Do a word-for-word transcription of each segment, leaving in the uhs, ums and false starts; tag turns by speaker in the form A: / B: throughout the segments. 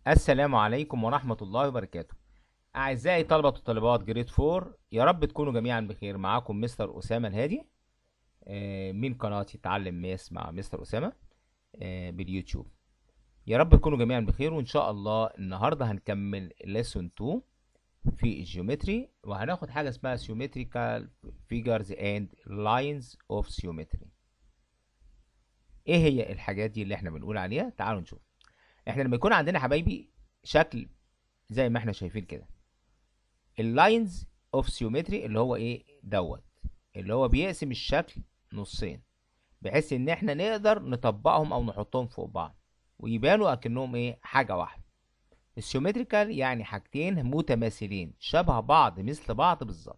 A: السلام عليكم ورحمة الله وبركاته. أعزائي طلبة وطالبات جريد فور، يا رب تكونوا جميعا بخير. معاكم مستر أسامة الهادي آه، من قناة تعلم ماس مع مستر أسامة آه، باليوتيوب. يا رب تكونوا جميعا بخير، وإن شاء الله النهاردة هنكمل ليسون اتنين في الجيومتري، وهناخد حاجة اسمها symmetrical figures and lines of symmetry. ايه هي الحاجات دي اللي احنا بنقول عليها؟ تعالوا نشوف. احنا لما يكون عندنا حبايبي شكل زي ما احنا شايفين كده، اللاينز اوف سيومتري اللي هو ايه دوت، اللي هو بيقسم الشكل نصين بحيث ان احنا نقدر نطبقهم او نحطهم فوق بعض ويبانوا اكنهم ايه حاجه واحده. السيومتريكال يعني حاجتين متماثلين شبه بعض مثل بعض بالظبط.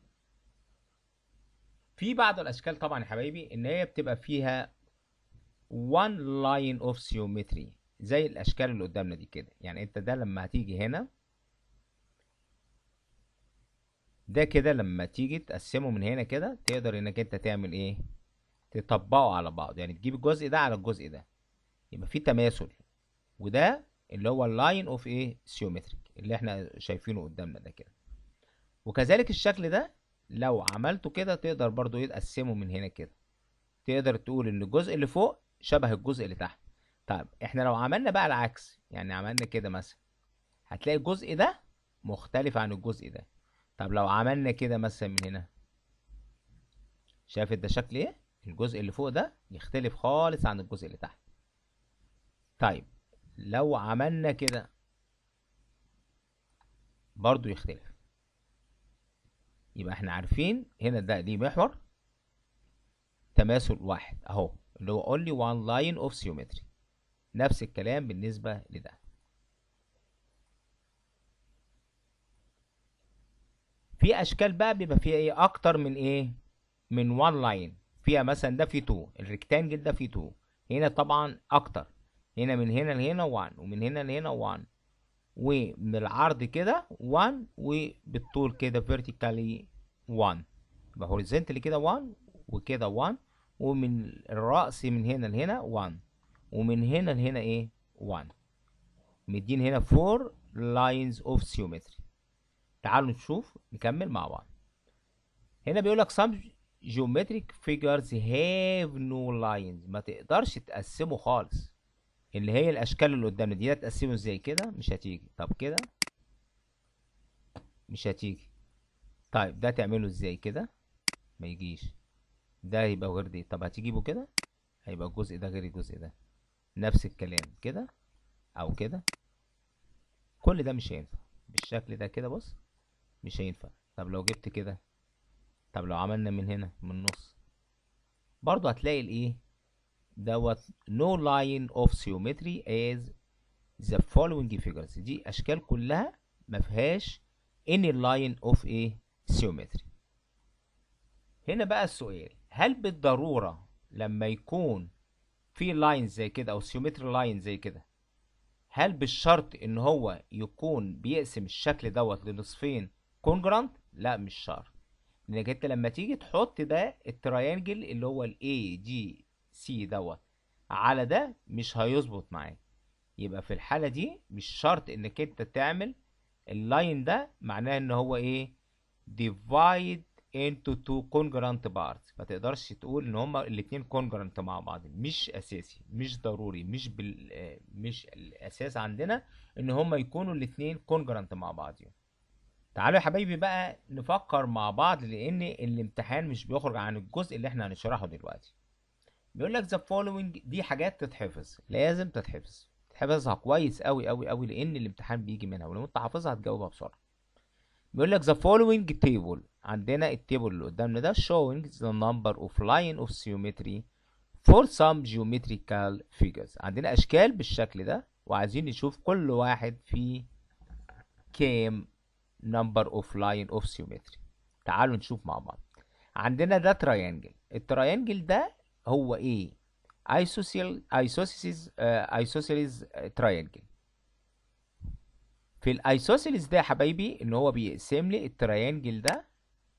A: في بعض الاشكال طبعا يا حبايبي ان هي بتبقى فيها one line of symmetry زي الاشكال اللي قدامنا دي كده. يعني انت ده لما هتيجي هنا، ده كده لما تيجي تقسمه من هنا كده تقدر انك انت تعمل ايه، تطبقه على بعض. يعني تجيب الجزء ده على الجزء ده يبقى في تماثل. وده اللي هو اللاين اوف ايه سيومتريك اللي احنا شايفينه قدامنا ده كده. وكذلك الشكل ده لو عملته كده تقدر برضو يتقسمه من هنا كده، تقدر تقول ان الجزء اللي فوق شبه الجزء اللي تحت. طيب احنا لو عملنا بقى العكس، يعني عملنا كده مثلا، هتلاقي الجزء ده مختلف عن الجزء ده. طب لو عملنا كده مثلا من هنا، شايف ده شكل ايه؟ الجزء اللي فوق ده يختلف خالص عن الجزء اللي تحت. طيب لو عملنا كده برضو يختلف. يبقى احنا عارفين هنا ده ليه محور تماثل واحد اهو، اللي هو only one line of symmetry. نفس الكلام بالنسبة لده. في اشكال بقى بيبقى فيها ايه اكتر من ايه، من one line. فيها مثلا ده فيه اتنين، الريكتانجل ده فيه اتنين. هنا طبعا اكتر، هنا من هنا لهنا واحد، ومن هنا لهنا واحد، ومن العرض كده واحد، وبالطول كده vertically واحد. يبقى horizontally كده واحد، وكده واحد، ومن الرأس من هنا لهنا واحد، ومن هنا لهنا ايه واحد. مدين هنا four lines of symmetry. تعالوا نشوف نكمل مع بعض. هنا بيقول لك some geometric figures have no lines، ما تقدرش تقسمه خالص. اللي هي الاشكال اللي قدامنا دي تقسمه ازاي كده؟ مش هتيجي. طب كده مش هتيجي. طيب ده تعمله ازاي كده؟ ما يجيش. ده يبقى غير دي. طب هتجيبه كده، هيبقى الجزء ده غير الجزء ده. نفس الكلام كده او كده، كل ده مش هينفع بالشكل ده كده. بص مش هينفع. طب لو جبت كده، طب لو عملنا من هنا من النص، برضو هتلاقي الايه دوت no line of symmetry as the following figures. دي اشكال كلها ما فيهاش any line of ايه symmetry. هنا بقى السؤال، هل بالضرورة لما يكون في لاين زي كده او سيومتري لاين زي كده، هل بالشرط ان هو يكون بيقسم الشكل دوت لنصفين كونجرانت؟ لا مش شرط. لانك انت لما تيجي تحط ده التريانجل اللي هو الاي جي سي دوت على ده مش هيظبط معاك. يبقى في الحالة دي مش شرط انك انت تعمل اللاين ده معناه ان هو ايه divide into two congruent parts. ما تقدرش تقول ان هما الاتنين congruent مع بعض. مش اساسي، مش ضروري، مش بال آه، مش الاساس عندنا ان هما يكونوا الاتنين congruent مع بعض. تعالوا يا حبايبي بقى نفكر مع بعض، لان الامتحان مش بيخرج عن الجزء اللي احنا هنشرحه دلوقتي. بيقول لك the following، دي حاجات تتحفظ، لازم تتحفظ، تحفظها كويس قوي قوي قوي لان الامتحان بيجي منها، ولو انت حافظها هتجاوبها بسرعه. بيقول لك the following table، عندنا التيبل اللي قدامنا ده showing the number of line of symmetry for some geometrical figures. عندنا اشكال بالشكل ده وعايزين نشوف كل واحد فيه كام number of line of symmetry. تعالوا نشوف مع بعض. عندنا ده تراينجل، التراينجل ده هو ايه؟ isosceles isosceles uh, isosceles triangle. في الايسوسيلز ده يا حبايبي ان هو بيقسم لي التريانجل ده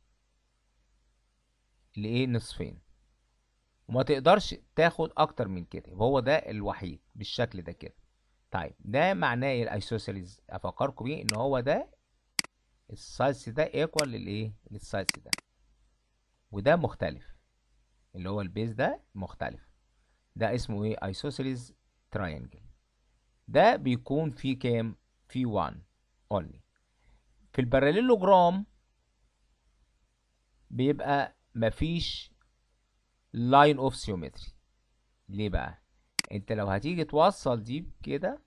A: لايه نصفين، وما تقدرش تاخد اكتر من كده. هو ده الوحيد بالشكل ده كده. طيب ده معناه ايه الايسوسيلز؟ افكركم بيه ان هو ده السايز ده ايكوال للايه؟ للسايز ده، وده مختلف، اللي هو البيز ده مختلف. ده اسمه ايه؟ ايسوسيلز تراينجل. ده بيكون فيه كام؟ فيه واحد اونلي. في الباراليلوجرام بيبقى مفيش لاين اوف سيومتري. ليه بقى؟ انت لو هتيجي توصل دي كده،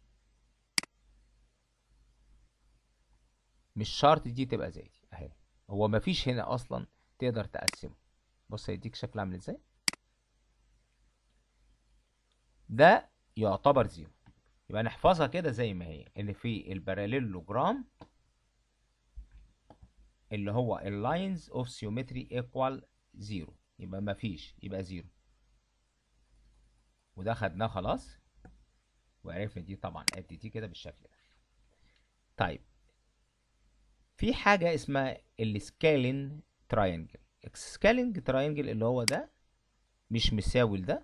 A: مش شرط دي تبقى زي دي اهي. هو مفيش هنا اصلا تقدر تقسمه. بص هيديك شكل عامل ازاي. ده يعتبر زيرو. يبقى نحفظها كده زي ما هي، ان في الباراليلوجرام اللي هو اللاينز اوف سيومتري ايكوال زيرو، يبقى مفيش، يبقى زيرو. وده خدناه خلاص، وعرفنا دي طبعا قد دي كده بالشكل ده. طيب في حاجة اسمها السكالين تراينجل. السكالينج تراينجل اللي هو ده مش مساوي لده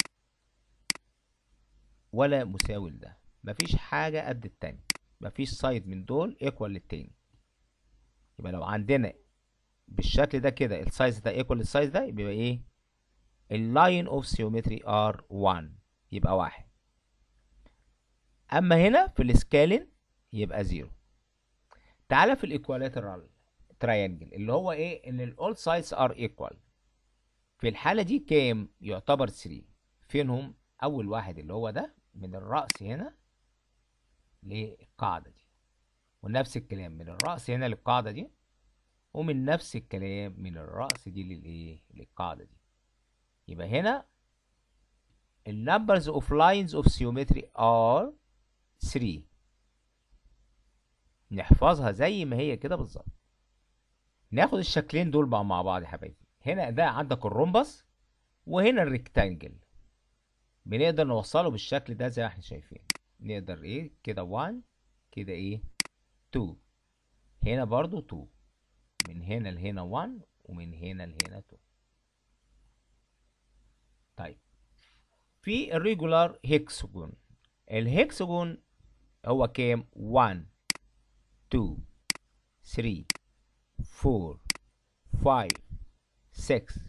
A: ولا مساوي لده، مفيش حاجة قد التاني، مفيش سايد من دول ايكوال للتاني. يبقى لو عندنا بالشكل ده كده السايز ده ايكوال للسايز ده، يبقى ايه؟ اللاين اوف سيومتري ار واحد، يبقى واحد. اما هنا في السكالين يبقى زيرو. تعالى في الايكوالاترال تراينجل اللي هو ايه؟ ان الاول سايدز ار ايكوال. في الحالة دي كام؟ يعتبر تلاتة. فينهم؟ اول واحد اللي هو ده من الرأس هنا للقاعدة دي، ونفس الكلام من الرأس هنا للقاعدة دي، ومن نفس الكلام من الرأس دي للايه؟ للقاعدة دي. يبقى هنا ال numbers of lines of symmetry are تلاتة. نحفظها زي ما هي كده بالظبط. ناخد الشكلين دول بقى مع بعض يا حبايبي. هنا ده عندك الرومبس، وهنا الريكتانجل. بنقدر نوصله بالشكل ده زي ما احنا شايفين. نقدر ايه كده؟ واحد، كده ايه؟ اتنين. هنا برضو اتنين، من هنا لهنا واحد، ومن هنا لهنا اتنين. طيب في الريجولار هيكسجون. الهيكسجون هو كام؟ واحد، اتنين، تلاتة، اربعة، خمسة، ستة.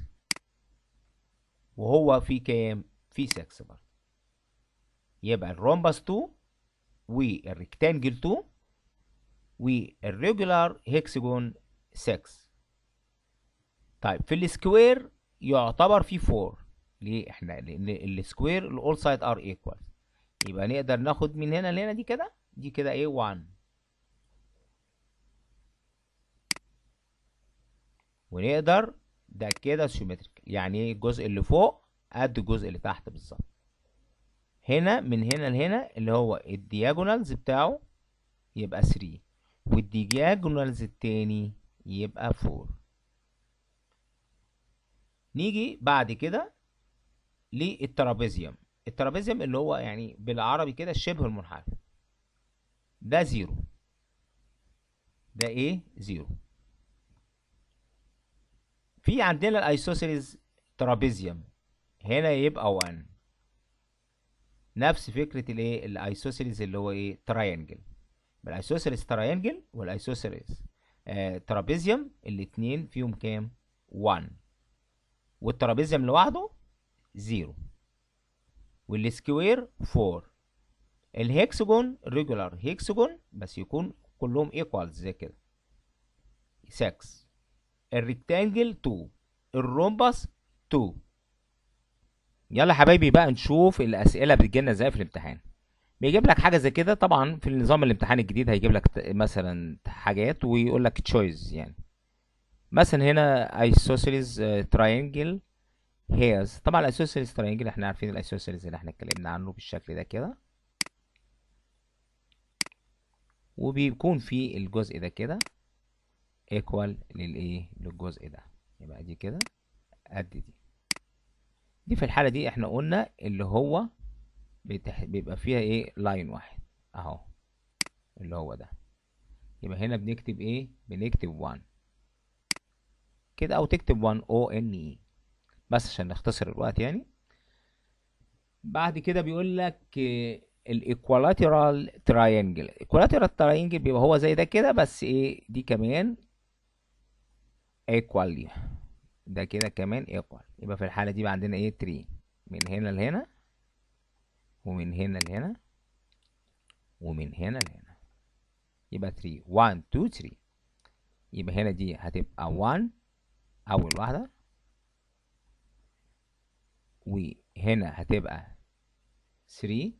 A: وهو في كام؟ في ستة برضه. يبقى الرومبس اتنين، والريكتانجل اتنين، والريجولار هيكسجون ستة. طيب في السكوير يعتبر في اربعة. ليه؟ احنا لان السكوير الاول سايد ار ايكوال. يبقى نقدر ناخد من هنا لهنا دي كده، دي كده ايه؟ واحد. ونقدر ده كده سيمتريك، يعني ايه؟ الجزء اللي فوق قد الجزء اللي تحت بالظبط. هنا من هنا لهنا اللي هو الدياجونالز بتاعه يبقى تلاتة، والدياجونالز التاني يبقى اربعة. نيجي بعد كده للترابيزيوم. الترابيزيوم اللي هو يعني بالعربي كده شبه المنحرف. ده زيرو، ده ايه؟ زيرو. في عندنا الايسوسيلز ترابيزيوم، هنا يبقى واحد. نفس فكرة الايه؟ الايسوسيلز اللي هو ايه؟ تراينجل. الايسوسيلز تراينجل والايسوسيلز آه ترابيزيوم الاتنين فيهم كام؟ واحد. والترابيزيوم لوحده زيرو، والسكوير اربعة. الهيكسجون ريجولار هيكسجون بس يكون كلهم ايكوالز زي كده ستة. الريكتانجل اتنين. الرومبس اتنين. يلا حبايبي بقى نشوف الاسئله بتجيلنا ازاي في الامتحان. بيجيب لك حاجه زي كده. طبعا في النظام الامتحان الجديد هيجيب لك مثلا حاجات ويقول لك تشويز. يعني مثلا هنا ايسوسيلز تراينجل هيرز. طبعا الايسوسيلز تراينجل احنا عارفين الايسوسيلز اللي احنا اتكلمنا عنه بالشكل ده كده، وبيكون في الجزء ده كده ايكوال للايه؟ للجزء ده. يبقى دي كده قد دي. دي في الحاله دي احنا قلنا اللي هو بتح... بيبقى فيها ايه؟ لاين واحد اهو، اللي هو ده. يبقى هنا بنكتب ايه؟ بنكتب واحد كده، او تكتب واحد او ان اي بس عشان نختصر الوقت يعني. بعد كده بيقول لك الايكوالاترال تراينجل. الايكوالاترال تراينجل بيبقى هو زي ده كده، بس ايه دي كمان ايكوال ليها، ده كده كمان ايكوال. يبقى في الحالة دي بقى عندنا ايه تلاتة من هنا لهنا، ومن هنا لهنا، ومن هنا لهنا. يبقى تلاتة واحد اتنين تلاتة. يبقى هنا دي هتبقى واحد اول واحدة، وهنا هتبقى تلاتة.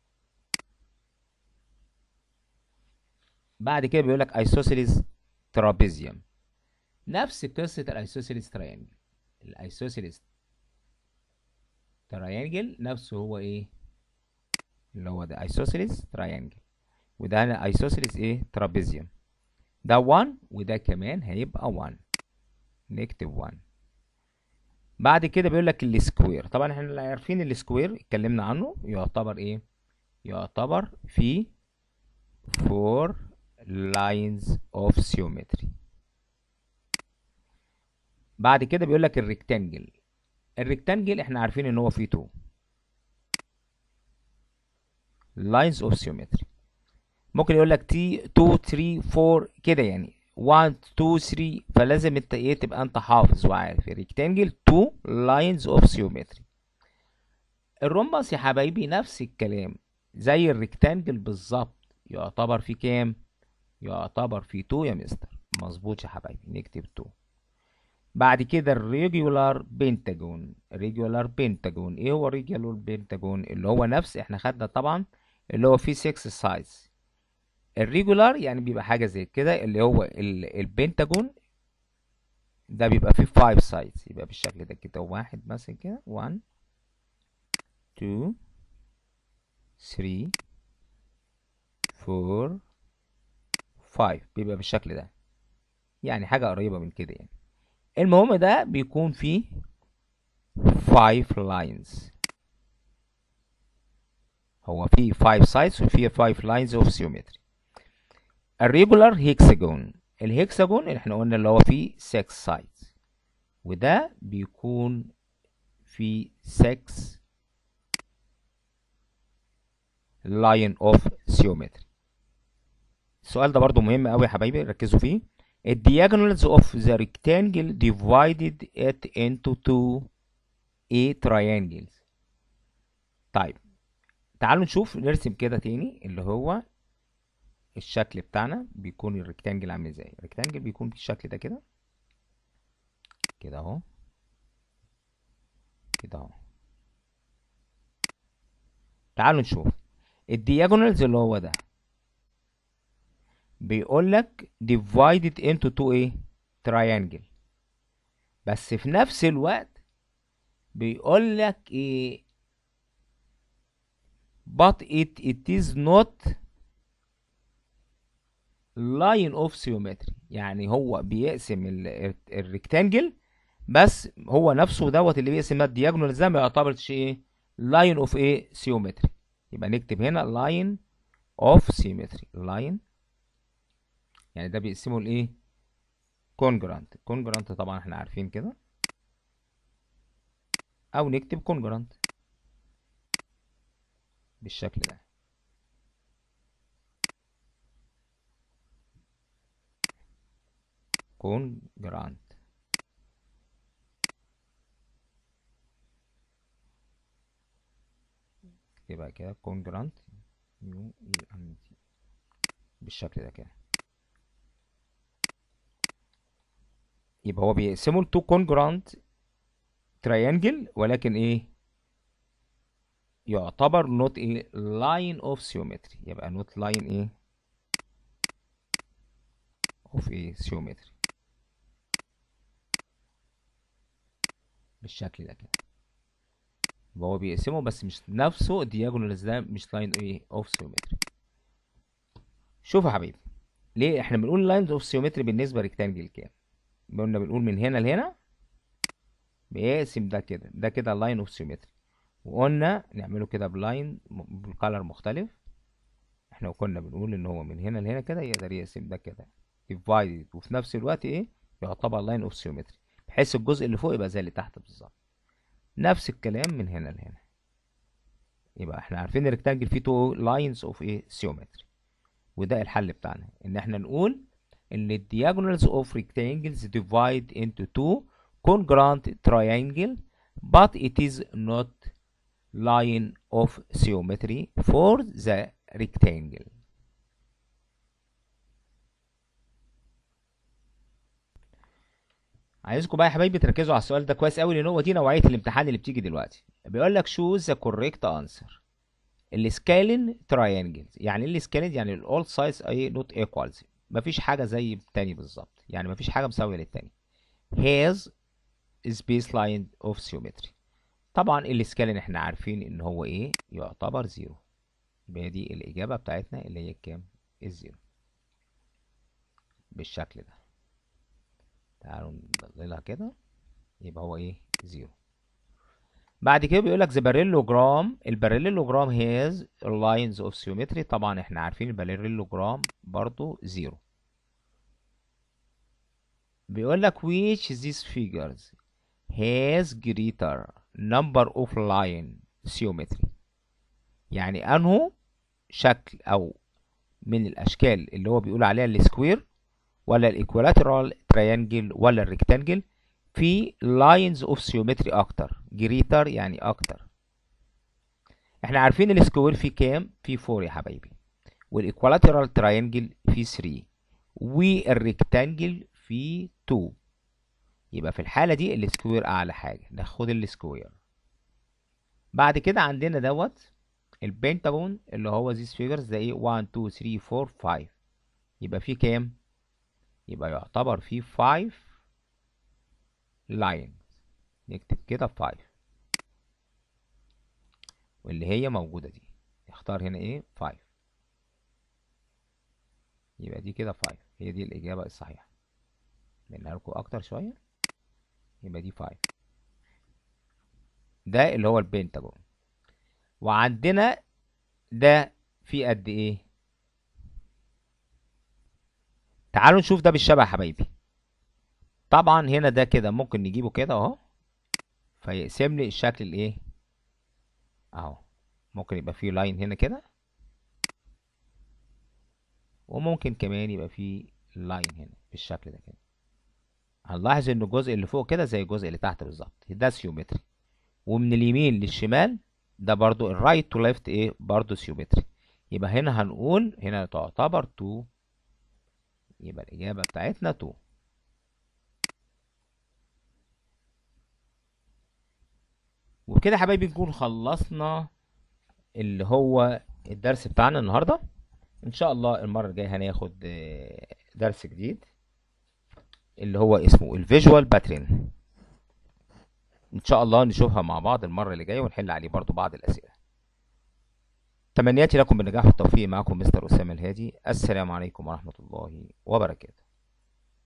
A: بعد كده بيقول لك ايسوسيليس ترابيزيوم، نفس قصة الايسوسيليس تراينجل. الايسوسيليس تراينجل نفسه هو ايه اللي هو ده ايسوسيليس تراينجل، وده هنا ايسوسيليس ايه ترابيزيوم. ده واحد وده كمان هيبقى واحد، نكتب واحد. بعد كده بيقول لك السكوير. طبعا احنا عارفين السكوير اتكلمنا عنه، يعتبر ايه يعتبر في four lines of symmetry. بعد كده بيقول لك الريكتانجل. الريكتانجل احنا عارفين ان هو فيه two lines of symmetry. ممكن يقول لك تي اتنين تلاتة اربعة كده، يعني واحد اتنين تلاتة، فلازم انت ايه تبقى انت حافظ وعارف الريكتانجل two lines of symmetry. الرومبس يا حبايبي نفس الكلام زي الريكتانجل بالظبط، يعتبر في كام؟ يعتبر في اتنين يا مستر. مظبوط يا حبايبي، نكتب اتنين. بعد كده الريجولار بنتاجون. ريجولار بنتاجون ايه هو الريجولار بنتاجون؟ اللي هو نفس احنا خدنا طبعا اللي هو فيه ستة سايدز. الريجولار يعني بيبقى حاجه زي كده، اللي هو البنتاجون ده بيبقى فيه خمسة سايدز، يبقى بالشكل ده كده، واحد مثلا كده واحد اتنين تلاتة اربعة خمسة، بيبقى بالشكل ده، يعني حاجه قريبه من كده يعني. المهم ده بيكون فيه خمسة lines، هو فيه خمسة sides وفيه خمسة lines of symmetry. الريجولار هيكساجون. الهيكساجون اللي احنا قلنا اللي هو فيه ستة sides، وده بيكون فيه ستة line of symmetry. السؤال ده برضو مهم قوي يا حبايبي، ركزوا فيه. The diagonals of the rectangle divided it into two a triangles. طيب تعالوا نشوف نرسم كده تاني، اللي هو الشكل بتاعنا بيكون الريكتانجل عامل ازاي. الريكتانجل بيكون بالشكل ده كده كده اهو، كده اهو. تعالوا نشوف الدياجونالز اللي هو ده، بيقول لك divided into two ايه triangle، بس في نفس الوقت بيقول لك ايه but it it is not line of symmetry. يعني هو بيقسم الريكتانجل، بس هو نفسه دوت اللي بيقسم ده الدياجونال ده ما يعتبرش ايه لاين اوف ايه سيومتري. يبقى نكتب هنا لاين اوف سيمتري. لاين يعني ده بيقسمه لايه كونجرانت. كونجرانت طبعا احنا عارفين كده، او نكتب كونجرانت بالشكل ده. كونجرانت يبقى كده كونجرانت يو اي ان تي بالشكل ده كده. يبقى هو بيقسمه لتو كونجرانت تريانجل، ولكن ايه يعتبر نوت ايه لاين اوف سيومتري. يبقى نوت لاين ايه اوف ايه سيومتري بالشكل ده كده. يبقى هو بيقسمه بس مش نفسه الدياجونالز ده مش لاين ايه اوف سيومتري. شوف يا حبيبي، ليه احنا بنقول لاينز اوف سيومتري بالنسبه ريكتانجل كام؟ قلنا بنقول من هنا لهنا بيقسم ده كده، ده كده لاين اوف سيومتري، وقلنا نعمله كده بلاين بالكالر مختلف. احنا كنا بنقول ان هو من هنا لهنا كده يقدر يقسم ده كده ديفايدد، وفي نفس الوقت ايه يعتبر لاين اوف سيومتري، بحيث الجزء اللي فوق يبقى زي اللي تحت بالظبط. نفس الكلام من هنا لهنا. يبقى احنا عارفين الريكتانجل فيه تو لاينز اوف ايه سيومتري، وده الحل بتاعنا ان احنا نقول ان ال diagonals of rectangles divide into two congruent triangle but it is not line of symmetry for the rectangle. عايزكم بقى يا حبايبي تركزوا على السؤال ده كويس قوي، لان هو دي نوعيه الامتحان اللي بتيجي دلوقتي. بيقول لك choose the correct answer. السكالين تراينجلز، يعني ايه السكالين؟ يعني الاول سايدز اي نوت ايكوالز، مفيش حاجه زي التاني بالظبط، يعني مفيش حاجه مساويه للتاني. has space line of symmetry. طبعا السكالين احنا عارفين ان هو ايه، يعتبر زيرو. يبقى دي الاجابه بتاعتنا اللي هي كام؟ الزيرو، بالشكل ده. تعالوا نضللها كده، يبقى هو ايه؟ زيرو. بعد كده بيقول لك the parallelogram. الباراليلوجرام has lines of symmetry. طبعا احنا عارفين الباراليلوجرام برضو زيرو. بيقول لك which these figures has greater number of line symmetry. يعني انه شكل او من الاشكال اللي هو بيقول عليها السكوير ولا الايكوالاترال تريانجل ولا الريكتانجل في lines of symmetry اكتر. greater يعني اكتر. احنا عارفين السكوير فيه كام؟ فيه فور يا حبايبي، والايكوالاترال تراينجل فيه ثري، والريكتانجل فيه تو. يبقى في الحالة دي السكوير اعلى حاجة، ناخد السكوير. بعد كده عندنا دوت البنتاجون اللي هو these figures ده ايه؟ واحد اتنين تلاتة اربعة خمسة. يبقى فيه كام؟ يبقى يعتبر فيه خمسة لاين. نكتب كده خمسة، واللي هي موجودة دي نختار هنا ايه؟ خمسة. يبقى دي كده خمسة، هي دي الإجابة الصحيحة. منها لكم أكتر شوية، يبقى دي خمسة. ده اللي هو البنتاجون. وعندنا ده في قد إيه؟ تعالوا نشوف ده بالشبه يا حبايبي. طبعا هنا ده كده ممكن نجيبه كده أهو، فيقسم لي الشكل الإيه؟ أهو. ممكن يبقى فيه لاين هنا كده، وممكن كمان يبقى فيه لاين هنا بالشكل ده كده. هنلاحظ ان الجزء اللي فوق كده زي الجزء اللي تحت بالظبط، ده سيومتري. ومن اليمين للشمال ده برضو الرايت تو ليفت ايه؟ برضو سيومتري. يبقى هنا هنقول هنا تعتبر اتنين، يبقى الإجابة بتاعتنا اتنين. وبكده يا حبايبي نكون خلصنا اللي هو الدرس بتاعنا النهارده. ان شاء الله المرة الجاية هناخد درس جديد اللي هو اسمه الفيجوال باترن. ان شاء الله نشوفها مع بعض المرة اللي جاية ونحل عليه برضو بعض الأسئلة. تمنياتي لكم بالنجاح والتوفيق. معكم مستر أسامة الهادي. السلام عليكم ورحمة الله وبركاته.